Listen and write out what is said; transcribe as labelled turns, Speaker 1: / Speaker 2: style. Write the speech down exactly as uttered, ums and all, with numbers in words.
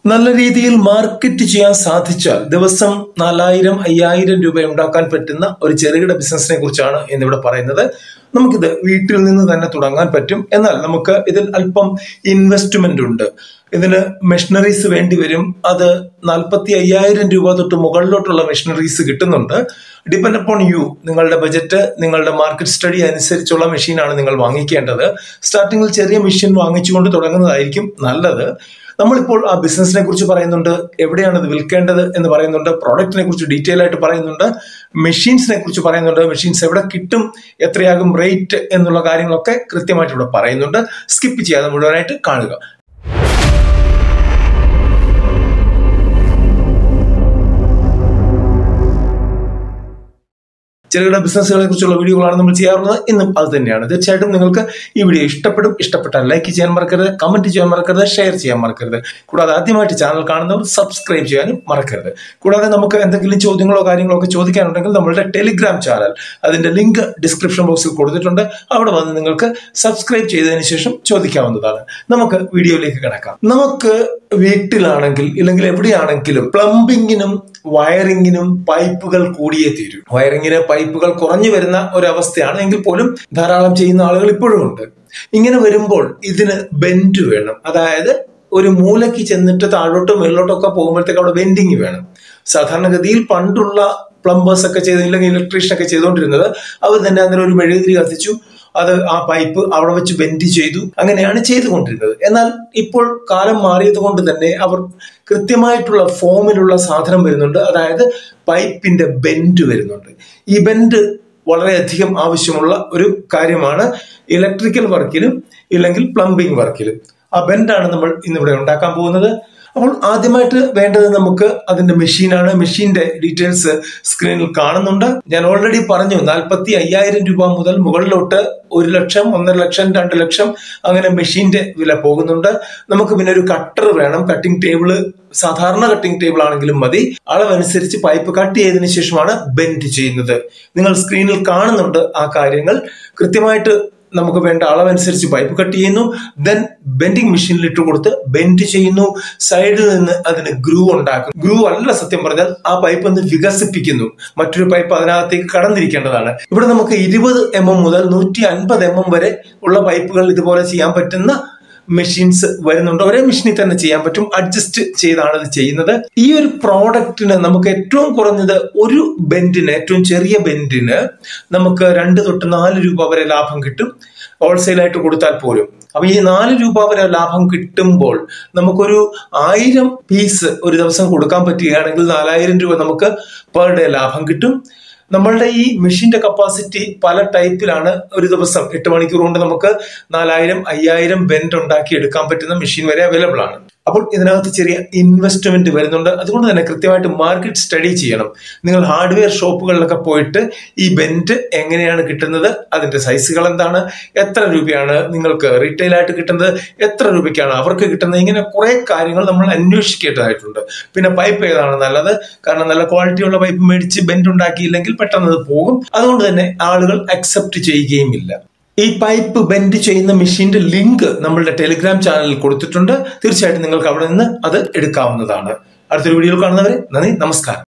Speaker 1: നല്ല രീതിയിൽ മാർക്കറ്റ് ചെയ്യാൻ സാധിച്ചാൽ ദിവസം നാലായിരം അയ്യായിരം രൂപ ഉണ്ടാക്കാൻ പറ്റുന്ന ഒരു ചെറുകിട ബിസിനസിനെ കുറിച്ചാണ് ഇന്നിവിടെ പറയുന്നത്. നമുക്കിത് വീട്ടിൽ നിന്ന് തന്നെ തുടങ്ങാൻ പറ്റും. എന്നാൽ നമുക്ക് ഇതിൽ അല്പം ഇൻവെസ്റ്റ്മെന്റ് ഉണ്ട്. ഇതിന് മെഷീനറീസ് വേണ്ടി വരും. അത് നാൽപ്പത്തി അയ്യായിരം രൂപ തൊട്ട് മുകളിലോട്ടുള്ള മെഷീനറീസ് കിട്ടുന്നുണ്ട്. ഡിപ്പെൻഡ് അപ്പോൺ യു, നിങ്ങളുടെ ബജറ്റ്, നിങ്ങളുടെ മാർക്കറ്റ് സ്റ്റഡി അനുസരിച്ചുള്ള മെഷീനാണ് നിങ്ങൾ വാങ്ങിക്കേണ്ടത്. സ്റ്റാർട്ടിങ്ങിൽ ചെറിയ മെഷീൻ വാങ്ങിച്ചുകൊണ്ട് തുടങ്ങുന്നതായിരിക്കും നല്ലത്. നമ്മളിപ്പോൾ ആ ബിസിനസിനെ കുറിച്ച് പറയുന്നുണ്ട്, എവിടെയാണ് ഇത് വിൽക്കേണ്ടത് എന്ന് പറയുന്നുണ്ട്, പ്രോഡക്റ്റിനെ കുറിച്ച് ഡീറ്റെയിൽ ആയിട്ട് പറയുന്നുണ്ട്, മെഷീൻസിനെ കുറിച്ച് പറയുന്നുണ്ട്, മെഷീൻസ് എവിടെ കിട്ടും, എത്രയാകും റേറ്റ് എന്നുള്ള കാര്യങ്ങളൊക്കെ കൃത്യമായിട്ട് ഇവിടെ പറയുന്നുണ്ട്. സ്കിപ്പ് ചെയ്യാതെ മുഴുവനായിട്ട് കാണുക. ചെറുകിട ബിസിനസ്സുകളെ കുറിച്ചുള്ള വീഡിയോകളാണ് നമ്മൾ ചെയ്യാറുള്ളത്. ഇന്നും അത് തന്നെയാണ്. തീർച്ചയായിട്ടും നിങ്ങൾക്ക് ഈ വീഡിയോ ഇഷ്ടപ്പെടും. ഇഷ്ടപ്പെട്ടാൽ ലൈക്ക് ചെയ്യാൻ മറക്കരുത്, കമന്റ് ചെയ്യാൻ മറക്കരുത്, ഷെയർ ചെയ്യാൻ മറക്കരുത്. കൂടാതെ ആദ്യമായിട്ട് ചാനൽ കാണുന്നവർ സബ്സ്ക്രൈബ് ചെയ്യാനും മറക്കരുത്. കൂടാതെ നമുക്ക് എന്തെങ്കിലും ചോദ്യങ്ങളോ കാര്യങ്ങളോ ഒക്കെ ചോദിക്കാനുണ്ടെങ്കിൽ നമ്മളുടെ ടെലിഗ്രാം ചാനൽ, അതിന്റെ ലിങ്ക് ഡിസ്ക്രിപ്ഷൻ ബോക്സിൽ കൊടുത്തിട്ടുണ്ട്. അവിടെ വന്ന് നിങ്ങൾക്ക് സബ്സ്ക്രൈബ് ചെയ്തതിനു ശേഷം ചോദിക്കാവുന്നതാണ്. നമുക്ക് വീഡിയോയിലേക്ക് കിടക്കാം. നമുക്ക് വീട്ടിലാണെങ്കിൽ ഇല്ലെങ്കിൽ എവിടെയാണെങ്കിലും പ്ലംബിങ്ങിനും വയറിങ്ങിനും പൈപ്പുകൾ കൂടിയേ തീരൂ. വയറിങ്ങിന് പൈപ്പുകൾ കുറഞ്ഞു വരുന്ന ഒരവസ്ഥയാണ് എങ്കിൽ പോലും ധാരാളം ചെയ്യുന്ന ആളുകൾ ഇപ്പോഴും ഉണ്ട്. ഇങ്ങനെ വരുമ്പോൾ ഇതിന് ബെൻഡ് വേണം. അതായത് ഒരു മൂലയ്ക്ക് ചെന്നിട്ട് താഴോട്ടോ മേളിലോട്ടോ ഒക്കെ പോകുമ്പോഴത്തേക്ക് അവിടെ ബെൻഡിങ് വേണം. സാധാരണഗതിയിൽ പണ്ടുള്ള പ്ലംബേഴ്സ് ഒക്കെ ചെയ്ത് ഇല്ലെങ്കിൽ ഇലക്ട്രീഷ്യൻ ഒക്കെ ചെയ്തുകൊണ്ടിരുന്നത് അവർ തന്നെ അന്നേരം ഒരു മെഴുകുതിരി കത്തിച്ചു, അത് ആ പൈപ്പ് അവിടെ വെച്ച് ബെൻഡ് ചെയ്തു, അങ്ങനെയാണ് ചെയ്തുകൊണ്ടിരുന്നത്. എന്നാൽ ഇപ്പോൾ കാലം മാറിയത് കൊണ്ട് തന്നെ അവർ കൃത്യമായിട്ടുള്ള ഫോമിലുള്ള സാധനം വരുന്നുണ്ട്. അതായത് പൈപ്പിന്റെ ബെൻഡ് വരുന്നുണ്ട്. ഈ ബെൻഡ് വളരെയധികം ആവശ്യമുള്ള ഒരു കാര്യമാണ് ഇലക്ട്രിക്കൽ വർക്കിലും ഇല്ലെങ്കിൽ പ്ലംബിംഗ് വർക്കിലും. ആ ബെൻഡാണ് നമ്മൾ ഇന്നിവിടെ ഉണ്ടാക്കാൻ പോകുന്നത്. അപ്പോൾ ആദ്യമായിട്ട് വേണ്ടത് നമുക്ക് അതിന്റെ മെഷീനാണ്. മെഷീന്റെ ഡീറ്റെയിൽസ് സ്ക്രീനിൽ കാണുന്നുണ്ട്. ഞാൻ ഓൾറെഡി പറഞ്ഞു, നാൽപ്പത്തി അയ്യായിരം രൂപ മുതൽ മുകളിലോട്ട് ഒരു ലക്ഷം, ഒന്നര ലക്ഷം, രണ്ട് ലക്ഷം അങ്ങനെ മെഷീന്റെ വില പോകുന്നുണ്ട്. നമുക്ക് പിന്നെ ഒരു കട്ടർ വേണം. കട്ടിംഗ് ടേബിള് സാധാരണ കട്ടിംഗ് ടേബിൾ ആണെങ്കിലും മതി. അളവനുസരിച്ച് പൈപ്പ് കട്ട് ചെയ്തതിനു ശേഷമാണ് ബെൻഡ് ചെയ്യുന്നത്. നിങ്ങൾ സ്ക്രീനിൽ കാണുന്നുണ്ട് ആ കാര്യങ്ങൾ. കൃത്യമായിട്ട് നമുക്ക് വേണ്ട അളവനുസരിച്ച് പൈപ്പ് കട്ട് ചെയ്യുന്നു. ദെൻ ബെൻഡിങ് മെഷീനിൽ ഇട്ട് കൊടുത്ത് ബെൻഡ് ചെയ്യുന്നു. സൈഡിൽ നിന്ന് അതിന് ഗ്രൂ ഉണ്ടാക്കും. ഗ്രൂ അല്ല, സത്യം പറഞ്ഞാൽ ആ പൈപ്പ് ഒന്ന് വികസിപ്പിക്കുന്നു. മറ്റൊരു പൈപ്പ് അതിനകത്തേക്ക് കടന്നിരിക്കേണ്ടതാണ്. ഇവിടെ നമുക്ക് ഇരുപത് എം എം മുതൽ നൂറ്റി അൻപത് എം എം വരെ ഉള്ള പൈപ്പുകൾ ഇതുപോലെ ചെയ്യാൻ പറ്റുന്ന മെഷീൻസ് വരുന്നുണ്ട്. ഒരേ മെഷീനിൽ തന്നെ ചെയ്യാൻ പറ്റും. അഡ്ജസ്റ്റ് ചെയ്താണ് ഇത് ചെയ്യുന്നത്. ഈ ഒരു പ്രോഡക്റ്റിന് നമുക്ക് ഏറ്റവും കുറഞ്ഞത് ഒരു ബെൻഡിന്, ഏറ്റവും ചെറിയ ബെൻഡിന് നമുക്ക് രണ്ട് തൊട്ട് നാല് രൂപ വരെ ലാഭം കിട്ടും, ഹോൾസെയിലായിട്ട് കൊടുത്താൽ പോലും. അപ്പൊ ഈ നാല് രൂപ വരെ ലാഭം കിട്ടുമ്പോൾ നമുക്കൊരു ആയിരം പീസ് ഒരു ദിവസം കൊടുക്കാൻ പറ്റുകയാണെങ്കിൽ നാലായിരം രൂപ നമുക്ക് പെർ ഡേ ലാഭം കിട്ടും. നമ്മളുടെ ഈ മെഷീന്റെ കപ്പാസിറ്റി പല ടൈപ്പിലാണ്. ഒരു ദിവസം എട്ട് മണിക്കൂർ കൊണ്ട് നമുക്ക് നാലായിരം അയ്യായിരം ബെൻഡ് ഉണ്ടാക്കി എടുക്കാൻ പറ്റുന്ന മെഷീൻ വരെ അവൈലബിൾ ആണ്. അപ്പോൾ ഇതിനകത്ത് ചെറിയ ഇൻവെസ്റ്റ്മെന്റ് വരുന്നുണ്ട്. അതുകൊണ്ട് തന്നെ കൃത്യമായിട്ട് മാർക്കറ്റ് സ്റ്റഡി ചെയ്യണം. നിങ്ങൾ ഹാർഡ്വെയർ ഷോപ്പുകളിലൊക്കെ പോയിട്ട് ഈ ബെൻഡ് എങ്ങനെയാണ് കിട്ടുന്നത്, അതിന്റെ സൈസുകൾ എന്താണ്, എത്ര രൂപയാണ് നിങ്ങൾക്ക് റീറ്റെയിൽ ആയിട്ട് കിട്ടുന്നത്, എത്ര രൂപയ്ക്കാണ് അവർക്ക് കിട്ടുന്നത്, ഇങ്ങനെ കുറെ കാര്യങ്ങൾ നമ്മൾ അന്വേഷിക്കേണ്ടതായിട്ടുണ്ട്. പിന്നെ പൈപ്പ് ഏതാണ് നല്ലത്, കാരണം നല്ല ക്വാളിറ്റിയുള്ള പൈപ്പ് മേടിച്ച് ബെൻഡ് ഉണ്ടാക്കിയില്ലെങ്കിൽ പെട്ടെന്ന് അത് പോകും. അതുകൊണ്ട് തന്നെ ആളുകൾ അക്സെപ്റ്റ് ചെയ്യുകയും ഇല്ല. ഈ പൈപ്പ് ബെൻഡ് ചെയ്യുന്ന മെഷീന്റെ ലിങ്ക് നമ്മളുടെ ടെലിഗ്രാം ചാനലിൽ കൊടുത്തിട്ടുണ്ട്. തീർച്ചയായിട്ടും നിങ്ങൾക്ക് അവിടെ നിന്ന് അത് എടുക്കാവുന്നതാണ്. അടുത്തൊരു വീഡിയോയിൽ കാണുന്നവരെ നന്ദി, നമസ്കാരം.